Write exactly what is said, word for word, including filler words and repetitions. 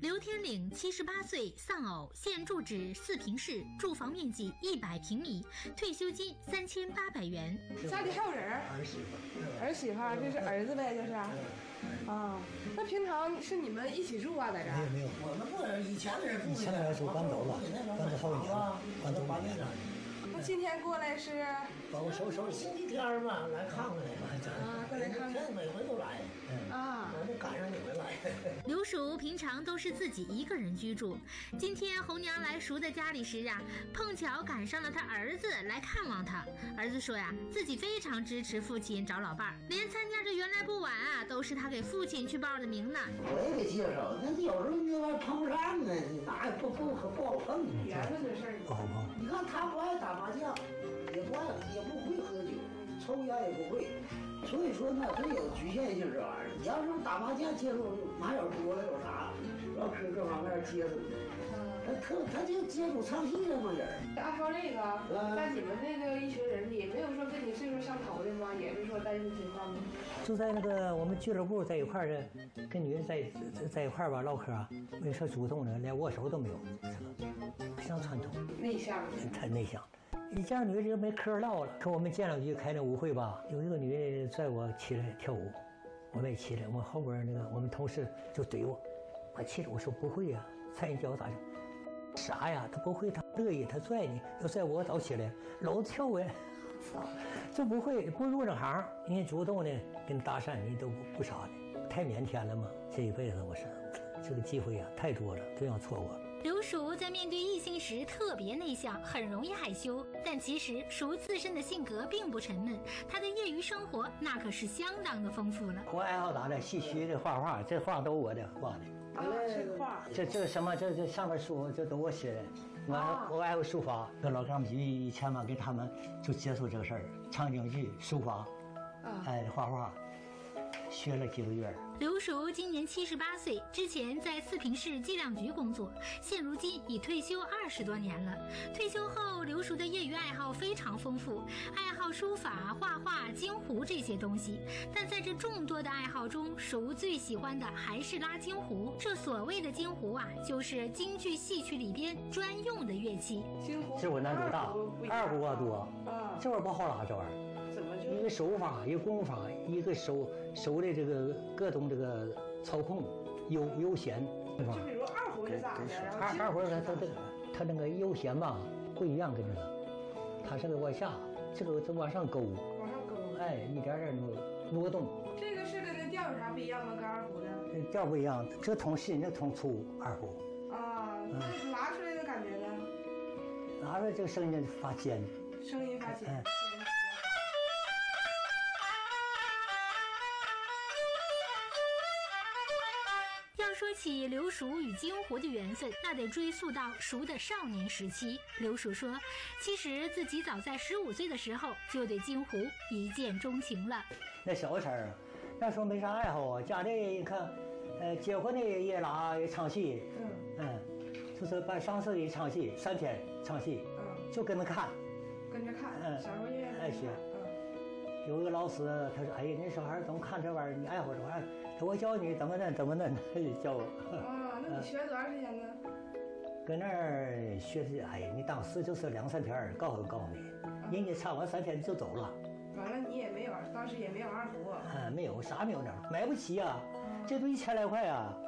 刘天岭七十八岁，丧偶，现住址四平市，住房面积一百平米，退休金三千八百元。 家里还有人？ 儿媳妇。 儿媳妇，这是儿子呗，就是。啊，那平常是你们一起住啊，在这儿？ 没有没有，我们不是以前的人不。以前的人就搬走了，搬走好几年了，搬走八年了。 那今天过来是？ 把我收收星期天嘛，来看看来吧。 啊，过来看看。 每回都来。啊，我就赶上你们来。 刘叔平常都是自己一个人居住，今天红娘来叔的家里时啊，碰巧赶上了他儿子来看望他。儿子说呀，自己非常支持父亲找老伴儿，连参加这原来不晚啊，都是他给父亲去报的名呢。 我也给介绍，那有时候那玩意碰不上呢，哪也不不不好碰。 缘分的事儿。 不好碰。你看他不爱打麻将，也不爱也不会喝酒，抽烟也不会。所以说呢，它有局限性这玩意儿。你要是打麻将接触哪有多了有啥，要是这方面接触，他他他就接触唱戏这么人。 按说这个，在你们这个一群人里，没有说跟你岁数相投的吗？也是说单身情况吗？ 就在那个我们俱乐部在一块儿的，跟女人在在一块儿吧唠嗑啊，没说主动的，连握手都没有，这个不像传统。 内向。 太内向。一家女人就没嗑唠了。可我们建了局开那舞会吧，有一个女人拽我起来跳舞，我没起来，我后边那个我们同事就怼我，我起来我说不会呀、啊，踩你脚咋整？傻呀，他不会，他乐意，他拽你，要拽我早起来，老子跳呗，操，这不会不入这行，你主动的跟搭讪你都不不傻的，太腼腆了嘛，这一辈子我是这个机会啊太多了，都要错过了。 刘叔在面对异性时特别内向，很容易害羞，但其实叔自身的性格并不沉闷，他的业余生活那可是相当的丰富了。 我爱好咋的？戏曲的画画，这画都我的画的。 啊，是画。 这这什么？这这上面书这都我写的。我、啊、我爱好书法，这老钢笔以前嘛给他们就接触这个事儿，唱京剧、书法，啊，哎，画画。学了几个月。 刘叔今年七十八岁，之前在四平市计量局工作，现如今已退休二十多年了。退休后，刘叔的业余爱好非常丰富，爱好书法、画画、京胡这些东西。但在这众多的爱好中，叔最喜欢的还是拉京胡。这所谓的京胡啊，就是京剧戏曲里边专用的乐器。 京胡这会难度大，二胡啊多，啊，这玩意不好拉，这玩意儿。 怎么就一个手法，一个功法，一个手手的这个各种这个操控悠悠闲，对吧？ 就比如二胡是咋的？ 二二胡它它这个它那个悠闲吧不一样，跟这个，它这个往下，这个这往上勾， 往上勾， 哎，一点点挪挪动。 这个是跟那调有啥不一样吗？跟二胡的？ 调不一样，这通细，那通粗，二胡。 啊，那拉出来的感觉呢？ 拉出来这个声音发尖， 声音发尖。哎说起刘叔与京胡的缘分，那得追溯到叔的少年时期。刘叔说，其实自己早在十五岁的时候就对京胡一见钟情了。 那小事儿，那时候没啥爱好啊，家里一看，呃，结婚的也拉也唱戏，嗯嗯，就是办丧事也唱戏，三天唱戏，嗯，就跟着看， 跟着看，嗯，小时候也爱学，嗯，有一个老师，他说，哎呀，那小孩总看这玩意儿，你爱好这玩意儿。我教你怎么弄怎么弄，教我。 啊，那你学了多长时间呢？ 搁那儿学的，哎呀，你当时就是两三天，告诉告诉你，人家唱完三天就走了。 完了，你也没有，当时也没有二胡。 啊，没有，啥没有那，买不起啊，这都一千来块啊。